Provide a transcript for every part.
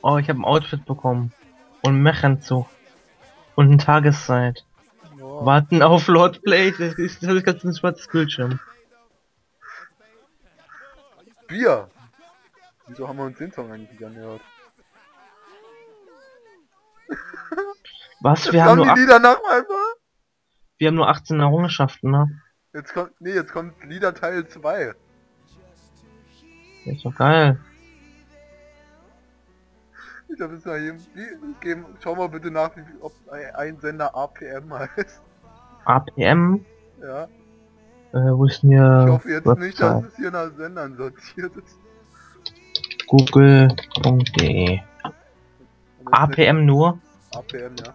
Oh, ich habe ein Outfit bekommen. Und Mechanzug. Und eine Tageszeit. Oh, Warten auf Lord Play. Das ist ganz ein schwarzes Bildschirm. Bier! Wieso haben wir uns den Song eigentlich nicht angehört? Was? Jetzt kommen die Lieder noch einmal! Wir haben nur 18 Errungenschaften, ne? Jetzt kommt Lieder Teil 2. Das ist doch geil. Ich glaube, das ist ja schau mal bitte nach, ob ein Sender APM heißt. APM? Ja. Wo ist denn hier Ich hoffe jetzt nicht, dass Website? es hier nach Sendern sortiert ist. Google.de APM nur? APM, ja.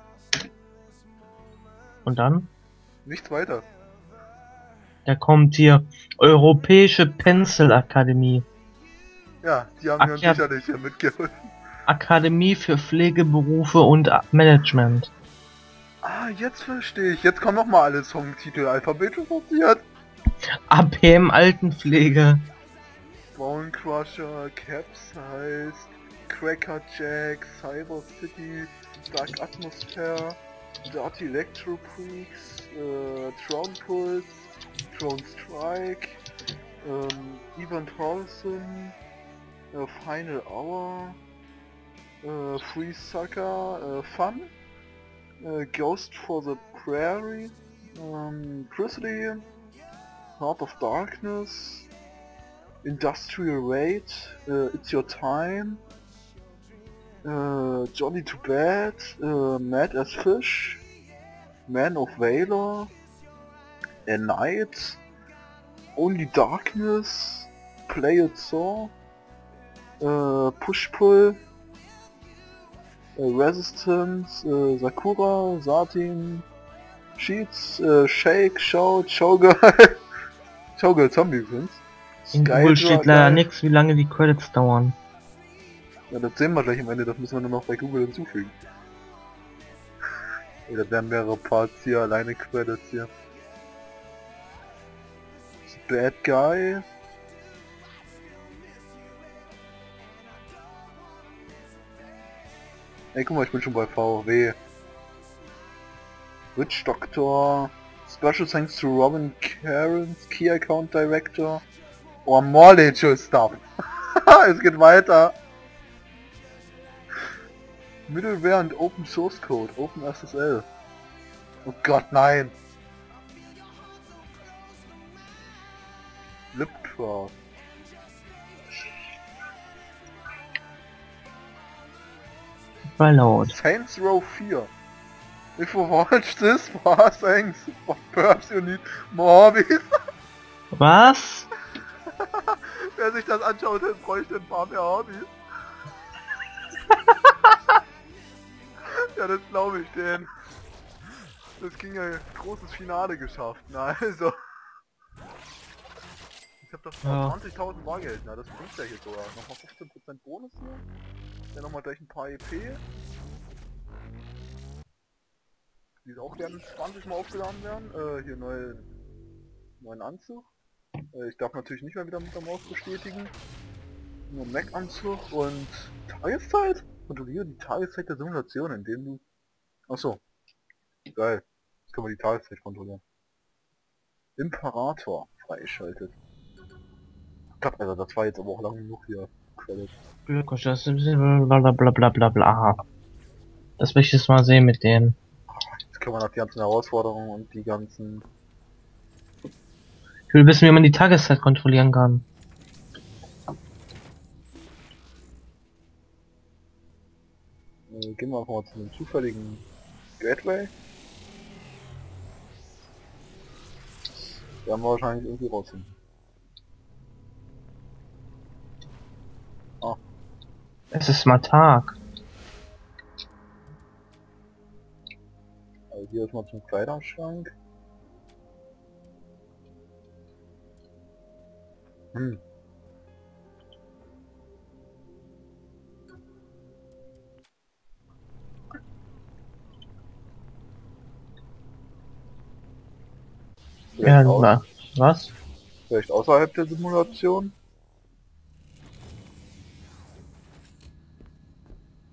Und dann? Nichts weiter. Da kommt hier Europäische Penselakademie. Ja, die haben mir sicherlich hier mitgeholfen. Akademie für Pflegeberufe und Management. Ah, jetzt verstehe ich. Jetzt kommen nochmal alle Songtitel alphabetisch sortiert. APM Altenpflege. Bone Crusher, Capsized, Cracker Jack, Cyber City, Dark Atmosphere, Dirty Electro Freaks, Tron Pulse, Tron Strike, Ivan Paulson, Final Hour, Free Sucker, Fun, Ghost for the Prairie, Grizzly, Heart of Darkness, Industrial Raid, It's Your Time, Johnny to Bad, Mad as Fish, Man of Valor, A Night, Only Darkness, Play It Saw, Push Pull, Resistance, Sakura, Satin, Sheets, Shake, Shout, Showgirl, Showgirl Zombie Prince. In Google steht leider nichts, wie lange die Credits dauern. Ja, das sehen wir gleich am Ende, das müssen wir nur noch bei Google hinzufügen. Ja, das wären mehrere Parts hier, alleine Credits hier. Bad Guy. Ey, guck mal, ich bin schon bei VW. Witch Doctor. Special thanks to Robin Cairns, Key Account Director. Oh, more legit stuff. Es geht weiter. Middleware und Open Source Code, OpenSSL. Oh Gott, nein. Lipcraft. Reload. Saints Row 4. If you watch this, thanks. Perhaps you need more hobbies. Was? Wer sich das anschaut, bräuchte ein paar mehr Hobbys. Ja, das glaube ich denen. Das ging ja großes Finale geschafft. Na also. Ich hab doch 20.000 Bargeld, na das bringt ja hier sogar. Nochmal 15% Bonus hier. Dann nochmal gleich ein paar EP. Die auch gerne 20 Mal aufgeladen werden. Hier neuen Anzug. Ich darf natürlich nicht mehr wieder mit der Maus bestätigen. Nur Mac-Anzug und Tageszeit? Kontrolliere die Tageszeit der Simulation, indem du... Achso. Geil. Jetzt können wir die Tageszeit kontrollieren. Imperator freigeschaltet. Gott, Alter, das war jetzt aber auch lang genug hier. Credit. Glückwunsch, das ist blablabla. Das will ich jetzt mal sehen mit denen. Jetzt können wir nach die ganzen Herausforderungen und die ganzen... Ich will wissen, wie man die Tageszeit kontrollieren kann. Gehen wir einfach mal zu einem zufälligen Gateway. Werden wir wahrscheinlich irgendwie rausfinden. Ah. Es ist mal Tag. Also hier ist mal zum Kleiderschrank. Ja, na, was? Vielleicht außerhalb der Simulation?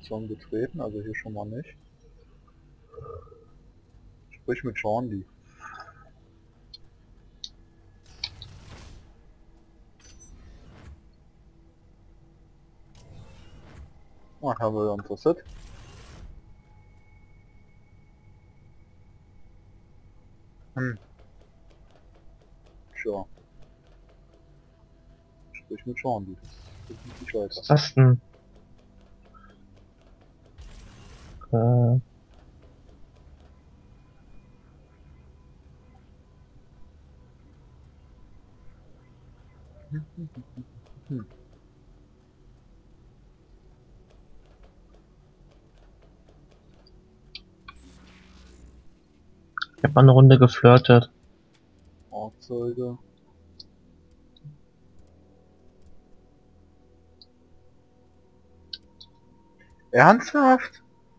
Zone betreten, also hier schon mal nicht. Sprich mit Jordi. Ah, haben wir unser Set. Tja. Sprich mit Jordi. Das geht nicht weiter. Was ist das denn? Äh, Hm. ich hab mal eine Runde geflirtet. Fahrzeuge. Ernsthaft?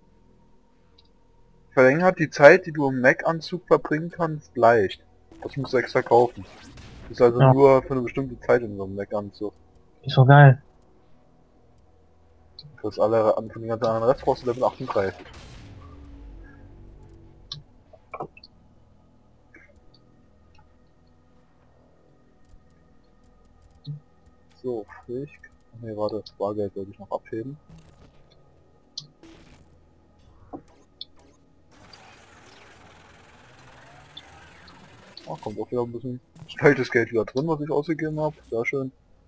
Verlängert die Zeit, die du im Mac-Anzug verbringen kannst, leicht. Das musst du extra kaufen. Ist also Ja. nur für eine bestimmte Zeit in so einem Mac-Anzug. Ist so geil. Für alle von den ganzen anderen Rest brauchst du Level 38. So, Pflicht. Ne, warte, das Bargeld wollte ich noch abheben. Ah, kommt auch wieder ein bisschen schnelles Geld wieder drin, was ich ausgegeben habe. Sehr schön.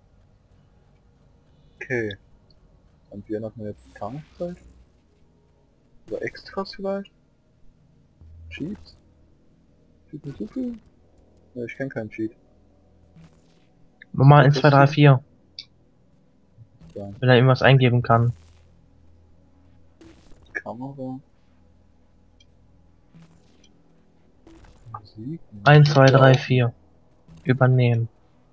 Okay. Und wie ändert man jetzt die Tankzeit? Oder Extras vielleicht? Cheats? Cheat hinzufügen? Ne, ich kenne keinen Cheat. Nummer 1, 2, 3, 4. Ja. Wenn er irgendwas eingeben kann. Kamera. Musik. 1, 2, 3, 4. Übernehmen.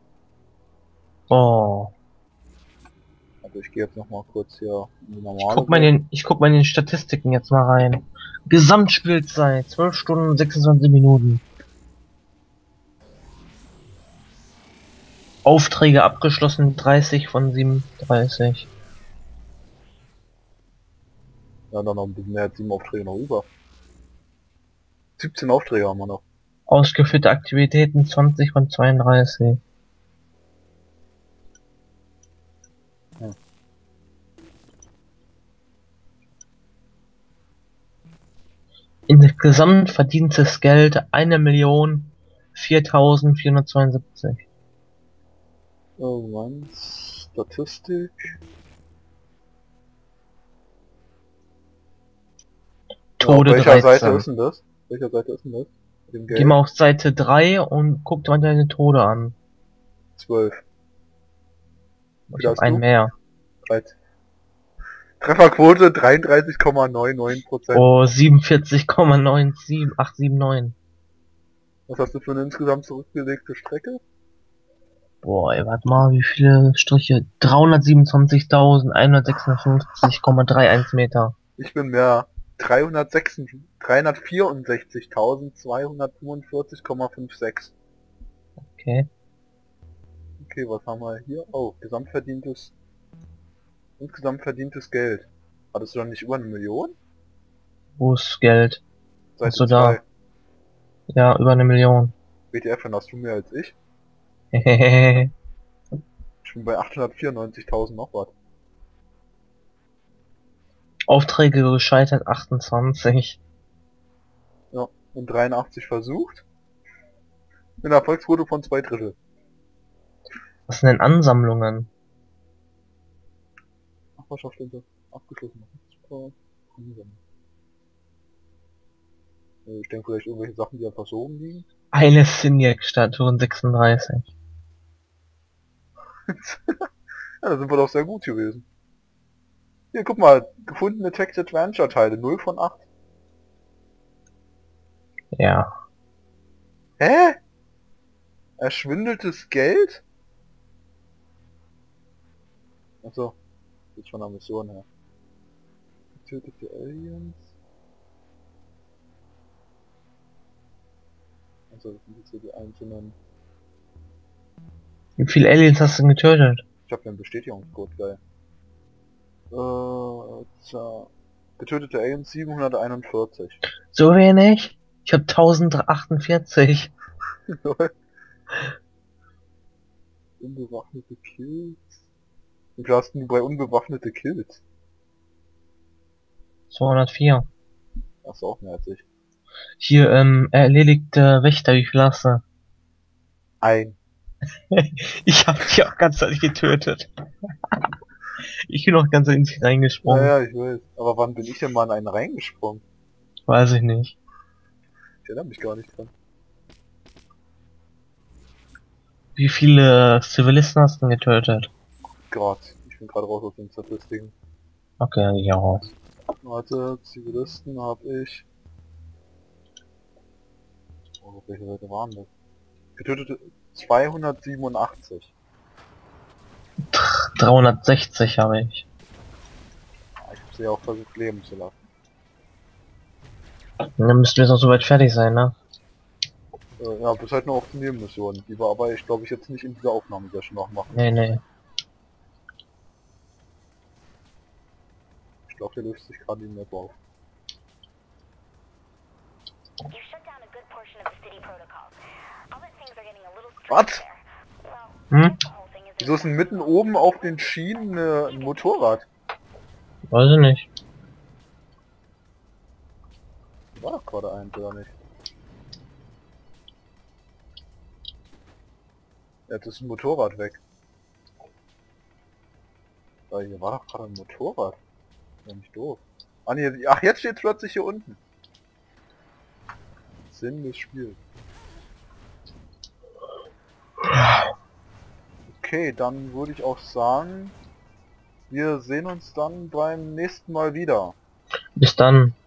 Oh. Also ich gehe jetzt noch mal kurz hier in die Ich normale guck mal in den Statistiken jetzt mal rein. Gesamtspielzeit 12 Stunden 26 Minuten. Aufträge abgeschlossen 30 von 37. Ja, dann noch ein bisschen mehr als 7 Aufträge noch über. 17 Aufträge haben wir noch. Ausgeführte Aktivitäten 20 von 32. Ja. Insgesamt verdientes Geld 1.004.472. Irgendwann Statistik. Tode Ja, auf welcher 13. Seite ist denn das? Welcher Seite ist denn das? Mit dem Geh Geld? mal auf Seite 3 und guck dir mal deine Tode an. 12. Ich hab einen mehr. 13. Trefferquote 33,99%. Oh, 47,97879. Was hast du für eine insgesamt zurückgelegte Strecke? Boah, ey, warte mal, wie viele Striche? 327.156,31 Meter. Ich bin mehr. 364.245,56. Okay. Okay, was haben wir hier? Oh, insgesamt verdientes Geld. Hattest du dann nicht über 1 Million? Wo ist Geld? Seite Achso, da. 2. Ja, über 1 Million. WTF, dann hast du mehr als ich. Hehehe. Ich bin bei 894.000 noch was. Aufträge gescheitert 28. Ja, und 83 versucht. Mit einer Erfolgsquote von 2/3. Was sind denn Ansammlungen? Nachbarschaft abgeschlossen. Super. Ich denke vielleicht irgendwelche Sachen, die einfach so rumliegen. Eine Signac-Statue 36. Ja, da sind wir doch sehr gut gewesen. Hier, guck mal, gefundene Text Adventure Teile, 0 von 8. Ja. Hä? Erschwindeltes Geld? Achso, jetzt von der Mission her. Getötete Aliens. Also das sind jetzt hier die einzelnen. Wie viele Aliens hast du getötet? Ich habe hier einen Bestätigungscode, geil. Tja. Getötete Aliens 741. So wenig? Ich hab 1048. Unbewaffnete Kills. Wie viel hast du bei unbewaffnete Kills? 204. Ach so, auch mehr als ich. Hier, erledigte Wächter, wie viel hast du? Ein. Ich hab dich auch ganz ehrlich getötet. Ich bin auch ganz in dich reingesprungen. Ja, ich weiß. Aber wann bin ich denn mal in einen reingesprungen? Weiß ich nicht. Ich erinnere mich gar nicht dran. Wie viele Zivilisten hast du denn getötet? Gott, ich bin gerade raus aus den Statistiken. Okay, ja. Warte, Zivilisten habe ich... Oh, auf welche Seite waren das? Getötete 287. 360 habe ich. Ich habe sie ja auch versucht leben zu lassen. Dann müssten wir jetzt noch soweit fertig sein, ne? Ja, bis halt nur auf die Nebenmission. Die wir aber, ich glaube, ich jetzt nicht in dieser Aufnahmesession noch machen. Nee, nee. Ich glaube, der löst sich gerade die Map auf. Was? Hm? Wieso ist denn mitten oben auf den Schienen ein Motorrad? Weiß ich nicht. War doch gerade eins, oder nicht? Jetzt ist ein Motorrad weg. Weil hier war doch gerade ein Motorrad. Ja, nicht doof. Ah, nee, ach, jetzt steht plötzlich hier unten. Sinn des Spiels. Okay, dann würde ich auch sagen, wir sehen uns dann beim nächsten Mal wieder. Bis dann.